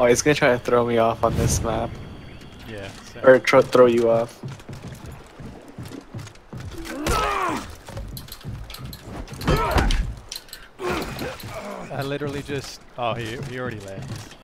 Oh, he's gonna try to throw me off on this map. Yeah. Or throw you off. I literally just... Oh, he already left.